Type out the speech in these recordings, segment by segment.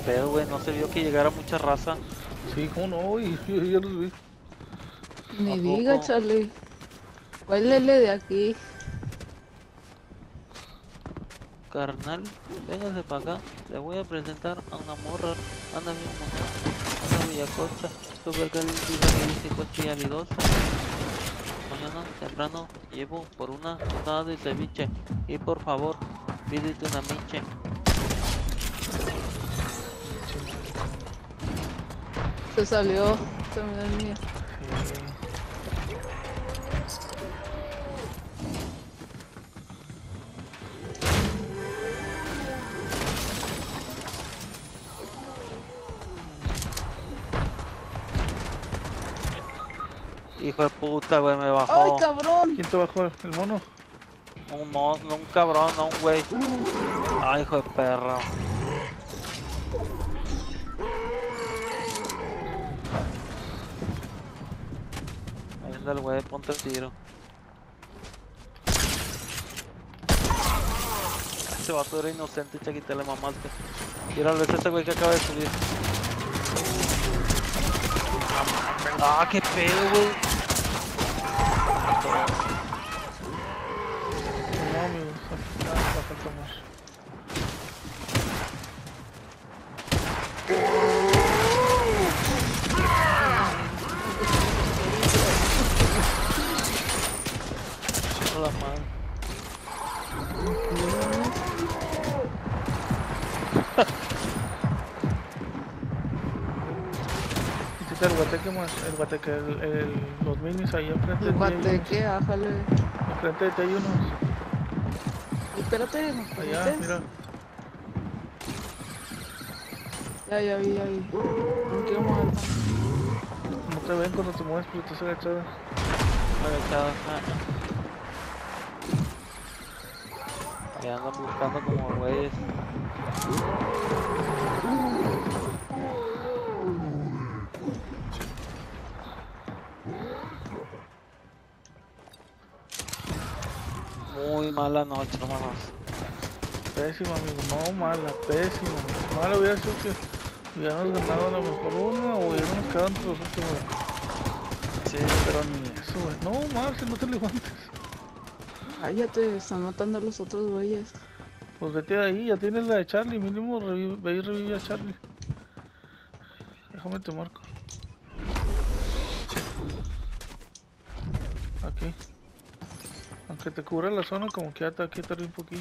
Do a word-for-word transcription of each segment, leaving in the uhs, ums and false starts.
pedo, güey? No se vio que llegara mucha raza. Sí, cómo no, y yo ya los vi. Ni ¿A diga, poco? Charlie. Huélele de aquí. Carnal, véngase para acá. Le voy a presentar a una morra. Anda bien monada. Anda bellacocha. Super caliente habilidosa. Mañana temprano llevo por una tostada de ceviche. Y por favor, pídete una miche. Se salió. También el mío. Hijo de puta, güey, me ¡Ay, bajó. cabrón! ¿Quién te bajó? ¿El mono? Un mon, no un cabrón, no un güey. Ay, hijo de perra. Ahí anda el güey, ponte el tiro. Ese vato era inocente, chaquita, le mamaste. Mira, ves ese güey que acaba de subir. Ah, qué pedo, güey. No, amigo, ya me falta más. A la madre. Hiciste el guateque más, el guateque, el, el, los minis ahí enfrente de El ti hay guateque, ájale. unos. Enfrente de ti hay unos. Espérate, ¿no Allá, permites? mira. Ya, ya vi, ya vi. No quiero mover tanto. No te ven cuando te mueves, pero estás agachada. Agachado. Ahí andan buscando como güeyes. Muy mala noche, hermanos. Pésima, amigo, no mala, pésima. Mala hubiera sido que hubiéramos ganado a lo mejor una o hubiéramos quedado entre los últimos. Sí, Pero ni eso, güey. No, Marce, no te levantes. Cállate, están matando a los otros güeyes. Pues vete de ahí, ya tienes la de Charlie, mínimo revive, ve y revive a Charlie. Déjame te marco. Aquí. Aunque te cubra la zona, como que ya te aquí tardé un poquillo.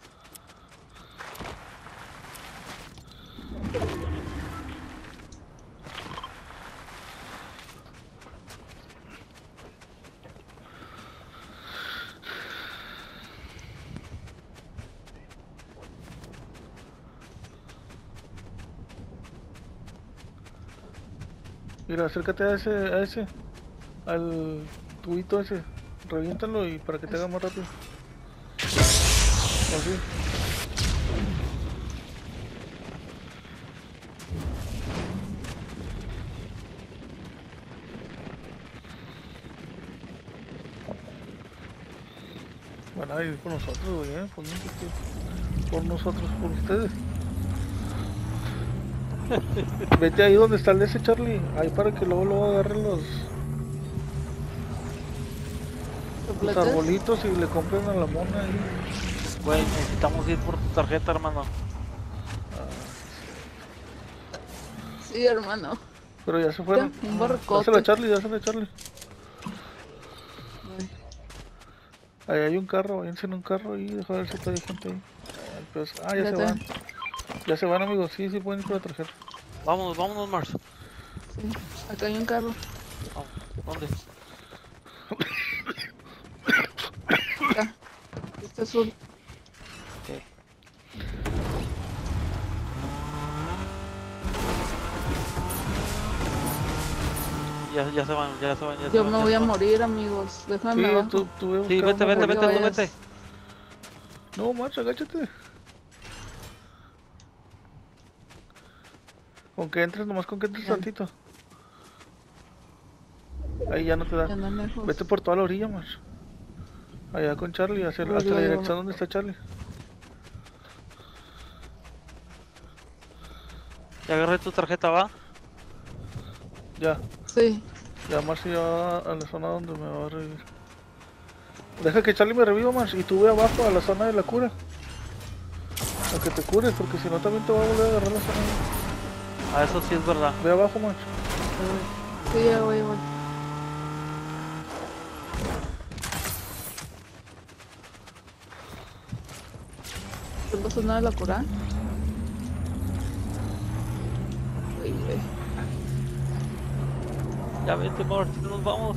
Mira, acércate a ese, a ese, al tubito ese, reviéntalo y para que te haga más rápido. Así. Van a ir por nosotros, güey, ¿eh? Por, nosotros, por nosotros, por ustedes. Vete ahí donde está el ese Charlie, ahí para que luego luego agarren los, los arbolitos y le compren a la mona ahí. güey, necesitamos ir por tu tarjeta, hermano. Sí, hermano. Pero ya se fueron. Ya, un barcote. Dásela a Charlie, dásela a Charlie. Ay. Ahí hay un carro, váyanse en un carro y deja ver si todavía hay gente ahí. Ay, pues, ah, ya Ya se te- van. Ya se van, amigos, sí, sí pueden ir por la tarjeta. Vámonos, vámonos, Mars. Sí, acá hay un carro. Vamos. ¿Dónde? Acá. Este azul. Ok. Ya, ya se van, ya se van, ya se Yo van. me ya voy se a van. morir, amigos. Déjame Sí, abajo. tú, tú voy a Sí, buscar vete, una vete, bolita. vete, tú vayas. vete. No, macho, agáchate. Con que entres, nomás con que entres Ya. tantito. Ahí ya no te da. Ya no lejos. Vete por toda la orilla, macho. Allá con Charlie, hacia, Voy, hasta la voy, dirección voy. donde está Charlie. Ya agarré tu tarjeta, ¿va? Ya. Sí. Ya Marcy ya va a la zona donde me va a revivir. Deja que Charlie me reviva, Marcy, y tú ve abajo a la zona de la cura. A que te cures, porque si no también te va a volver a agarrar la zona. Ah, eso sí es verdad. Ve abajo, Marcy. Sí, ya voy, voy. ¿Qué pasó nada de la cura? Uy, güey. Ya vete, Mort, nos vamos.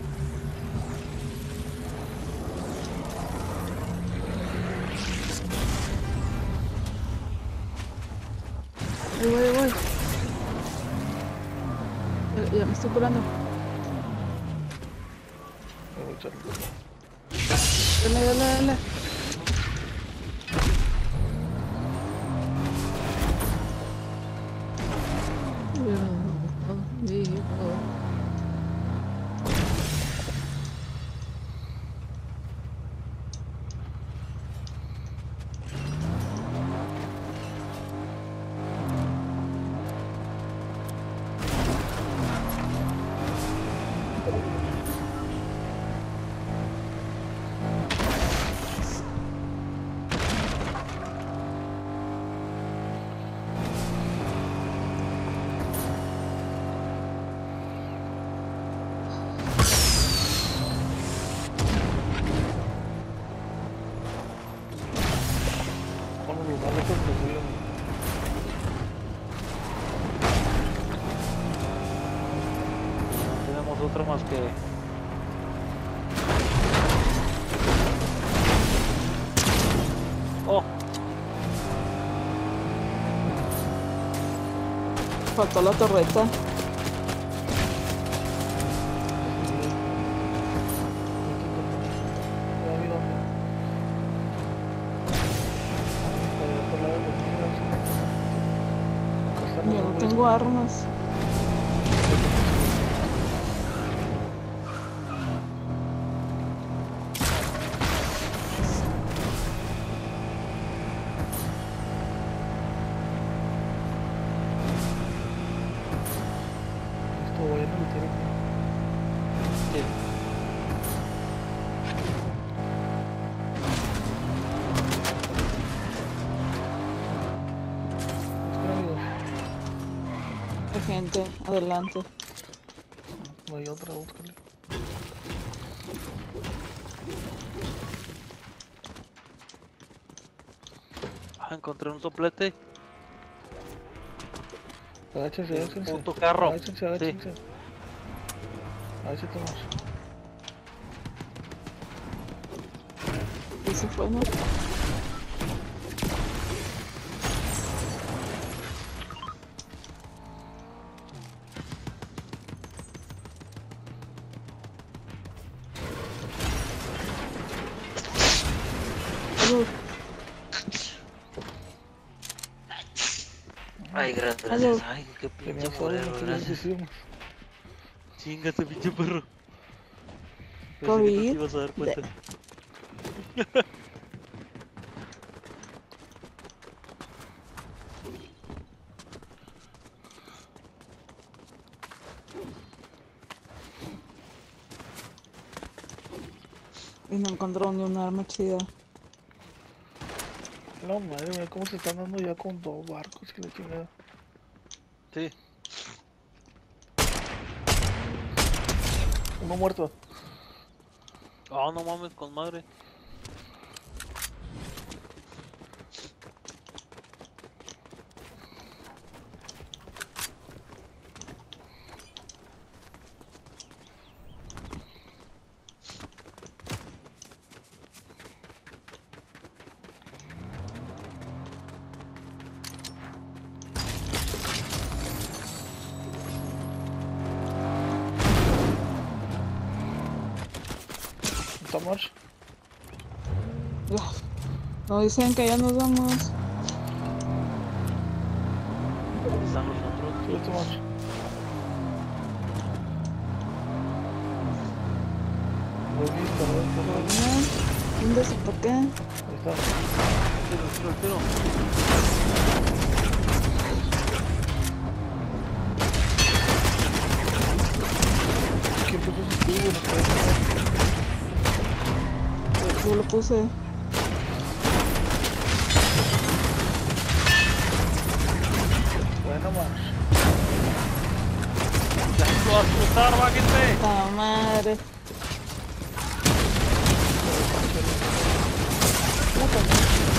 Ahí voy, ahí voy. Ya, ya me estoy curando. Me voy, Charlie. Dale, dale, dale. Vámonos, dale con tu culo. No tenemos otra más que... Oh, Faltó la torreta. Ya vi dónde. Por allá por el lado de los niños. Acá están los Yo no güeyes. tengo armas. Listo, voy a meter aquí. sí. Espera, amigos. Hay gente, adelante. No hay otra, búscale. Ah, encontré un soplete. Agáchense, Sí, agáchense. puto carro. Agáchense, Sí. agáchense. Agáchate más. Y se fue, ¿no? Aló, Ay, gracias. Aló. Ay, qué pinche Tenía solo moreno, lo que gracias. hicimos. Chingate, pinche perro. Pensé que no te COVID. ibas a dar cuenta. Y no encontró ni un arma chida. No, madre mía, cómo se están dando ya con dos barcos y la chingada. Sí. Uno muerto. Ah, no mames, con madre. ¿Está March? Uf. No dicen que ya nos vamos. Están los otros. Sí, está March. Lo he visto, lo he visto, lo he visto. Bien. ¿Dónde se toqué? Ahí está. Tiro, tiro, tiro. nos puede poner. Yo lo puse. Bueno, más. ¡Déjalo asustar, bájense! La madre. La cagué.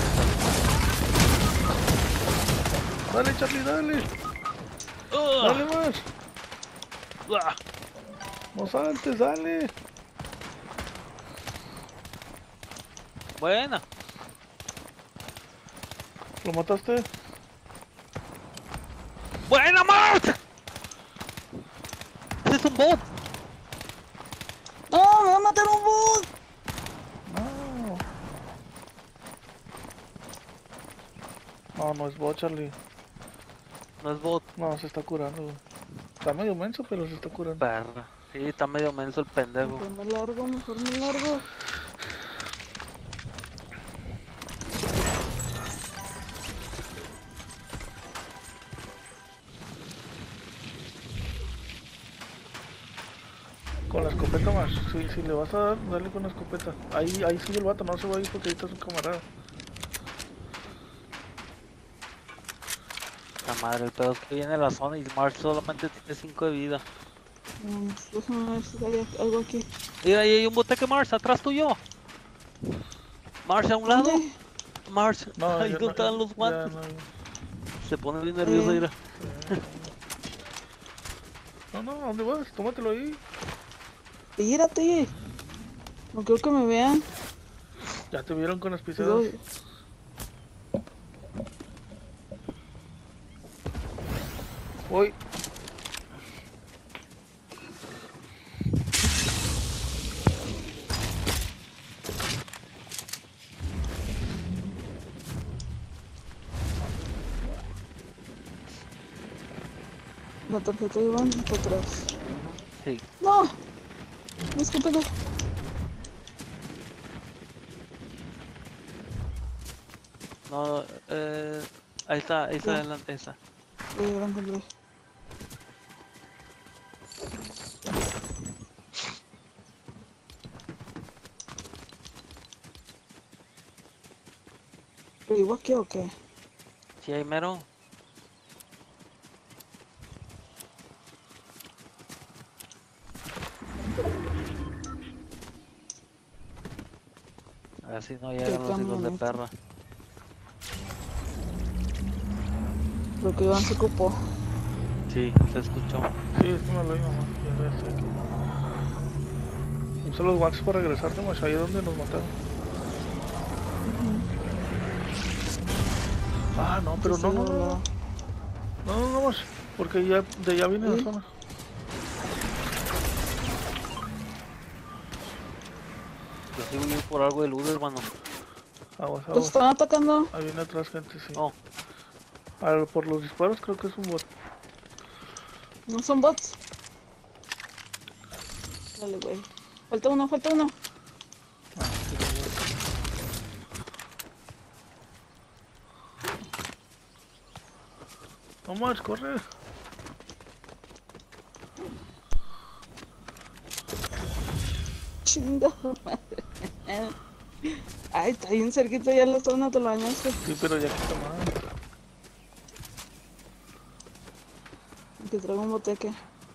Dale, Charlie, dale. Ugh. Dale más. Ah. No saltes, dale. Buena. ¿Lo mataste? ¡Buena, Mart! ¡Ese es un bot! ¡No! ¡Me va a matar un bot! No. No, no es bot, Charlie. No es bot. No, se está curando, güey. Está medio menso, pero se está curando. Perra. Sí, está medio menso el pendejo. Mejor me largo, mejor me largo. Con la escopeta más. Si, si le vas a dar, dale con la escopeta. Ahí, ahí sigue el vato, no se va a ir porque ahí está su camarada. La madre, el pedo es que viene la zona y Mars solamente tiene cinco de vida. Mm, Déjame ver si hay algo aquí. Mira, ahí hay un boteque, Mars, atrás tuyo. Mars, a un lado. ¿Dónde? Mars, No, ahí ya donde no, están los ya guantes. no, Se pone bien nervioso, Eh. mira. no, no, ¿a dónde vas? Tómatelo ahí. Tírate. No quiero que me vean. Ya te vieron con las pisadas. Yo- Voy. La tarjeta de Iván está atrás. Sí. ¡No! Mi escopeta. No, eh, ahí está, ahí está Ya. adelante esa. Eh, la encontré. ¿Lo digo aquí o qué? Sí, ahí mero. A ver si no llegan los hijos de camioneta. perra. Creo que Iván se ocupó. Sí, se escuchó. Sí, es que me lo iba, mamá. Ya ves, aquí. Usa los guantes para regresarte, más ahí es donde nos mataron. Ah, no, pero Sí, no, sí, no, no, volado. no. No, no, no, más. Porque ya, de allá viene la ¿Sí? zona. Yo sí voy a ir por algo de luz, hermano. Aguas, ¿Los aguas. están atacando? Ahí viene atrás gente, sí. No, A ver, por los disparos creo que es un bot. ¿No son bots? Dale, güey. Falta uno, falta uno. Ah, sí, los bots. No más, corre. Chinga madre. Ay, está bien cerquita ya la zona, te lo bañaste. Sí, pero ya quita más. Que traigo un boteque.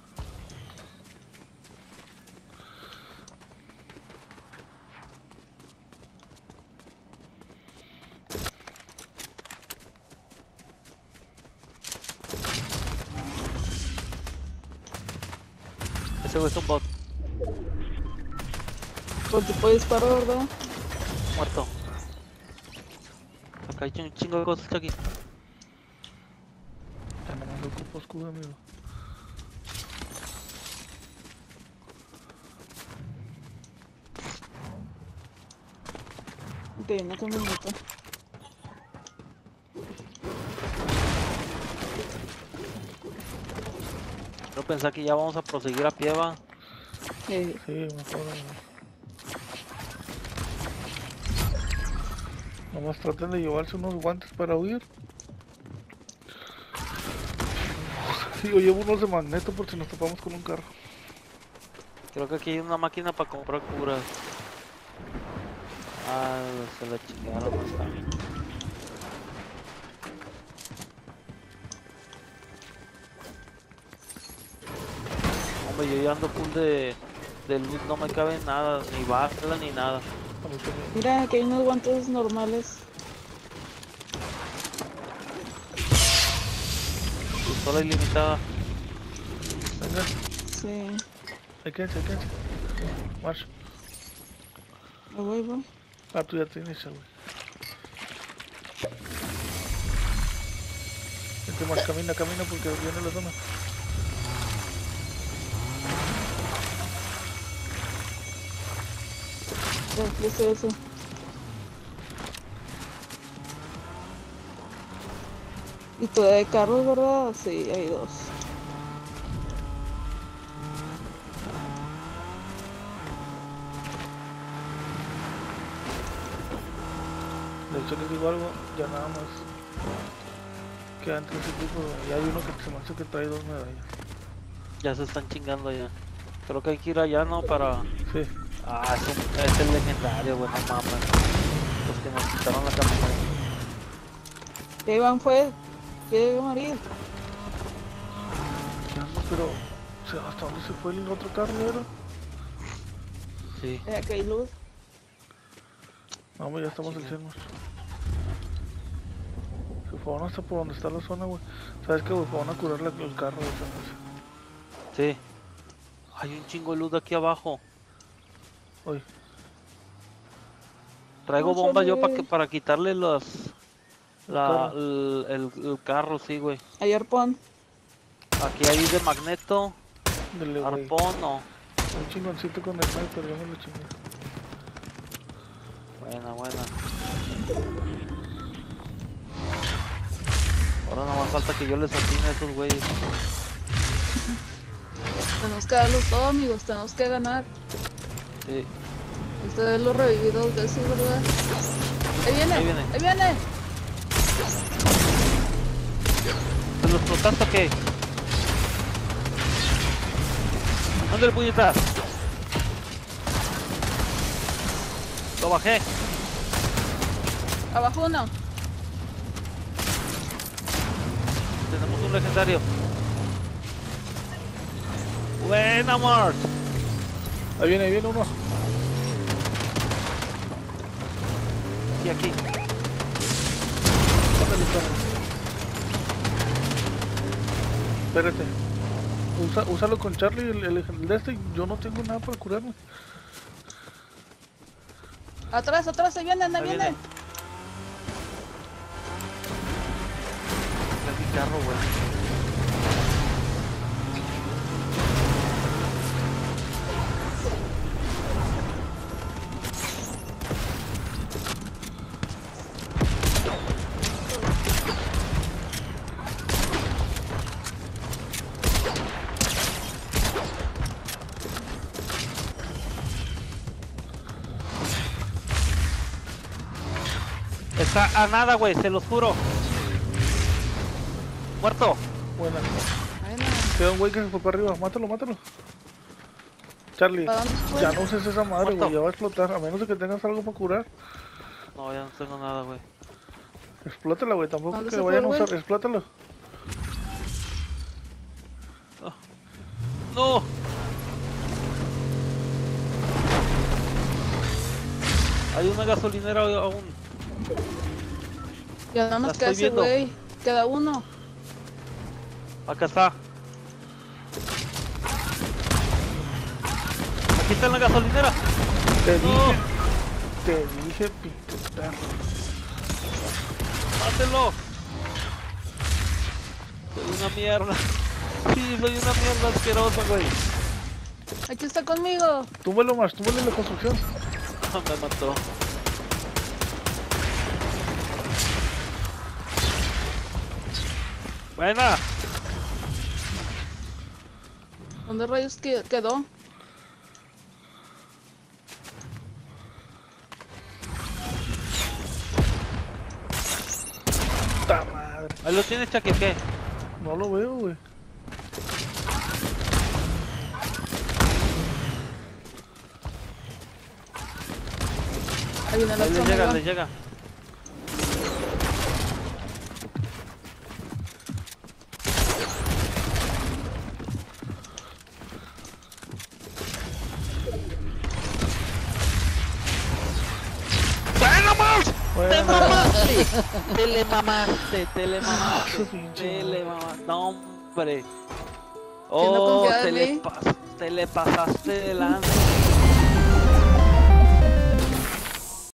ese güey es un bot. Por tipo de disparo, ¿verdad? Muerto. Acá hay un chingo de cosas aquí. Ya nomás lo ocupo escudo, amigo. Ok, una camioneta. Yo pensé que ya vamos a proseguir a pie, va. Eh, Sí, mejor. amigo. Nomás traten de llevarse unos guantes para huir. Sí, yo llevo unos de magneto por si nos topamos con un carro. Creo que aquí hay una máquina para comprar curas. Ah, se la chingaron hasta. Hombre, yo ya ando full de, de loot, no me cabe nada, ni bala ni nada. A mí también. Mira, aquí hay unos guantes normales. Pistola ilimitada. Venga, Sí. hay que, hay que. Marcha. Ahí voy, voy. Ah, tú ya tienes esa, güey. Vente más, camina, camina porque viene la zona. Ya, ¿qué es eso? Y tú de carros, ¿verdad? Sí, hay dos. De hecho les digo algo, ya nada más. Quedan tres equipos, güey, y hay uno que se me hace que trae dos medallas. Ya se están chingando ya. Creo que hay que ir allá, ¿no? Para... Sí, Ah, es, un- es el legendario, güey, no mames. Los que nos quitaron la camioneta. ¿Qué Iván fue? ¿Qué morir? ya no, pero... O sea, ¿hasta dónde se fue el otro carro, güey? Sí. Eh, Aquí hay luz. No, hombre, ya estamos al Chinga. cien, se fueron hasta por donde está la zona, güey. ¿Sabes qué, güey? Fueron a curar la- el carro, güey. Sí. Hay un chingo de luz de aquí abajo. Oye, Traigo No, bombas yo para chale. que para quitarle los... La, carro. el, el, el carro, sí, güey. Hay arpón. Aquí hay de magneto, dale, güey. arpón o... Un chingoncito con el sniper, ya me lo chingué. Buena, buena. Ahora no más falta que yo les atine a esos güeyes. Tenemos que darlo todo, amigos. Tenemos que ganar. Sí. Ustedes lo revividos de eso, ¿verdad? Ahí viene, Ahí viene. ahí viene. ¿Se los explotaste o qué? ¿Dónde el puñetazo? Lo bajé. Abajo uno. Tenemos un legendario. Buena, Mars. Ahí viene, ahí viene uno. Y aquí. Ándale, carro. Espérate. Usa, úsalo con Charlie, el, el, el de este. Yo no tengo nada para curarme. Atrás, atrás, ahí vienen, ahí Ahí vienen. viene. Es mi carro, güey. Está a nada, güey, se los juro. Muerto. Buena. Ay, no. Queda un güey que se fue para arriba. Mátalo, mátalo. Charlie, ¿Para dónde fue? ya no uses esa madre, Muerto. güey. Ya va a explotar. A menos de que tengas algo para curar. No, ya no tengo nada, güey. Explótala, güey. Tampoco ¿Dónde que se fue vayan a el güey? usar. Explótalo. No. Hay una gasolinera aún. Ya nada La más queda estoy ese viendo. güey. Queda uno. Acá está. Aquí está en la gasolinera. Te No. dije. Te dije, pinche perro. Mátelo. Soy una mierda. Sí, soy una mierda asquerosa, güey. Aquí está conmigo. Túmbalo más, túmbale la construcción. Me mató. Buena. ¿Dónde rayos que- quedó? ¡Ta madre! Ahí lo tienes, Chucky, ¿qué? No lo veo, güey. Ahí viene la Ahí le zona. llega, va. le llega. ¡Bueno, más! ¡Te Bueno, mamaste! ¡Te le mamaste! ¡Te le su mamaste! pinche ¡Te le madre. mamaste! ¡No, hombre! ¿Quién no ¡Oh! confía Te en le, mí? pas- te le pasaste de lanza.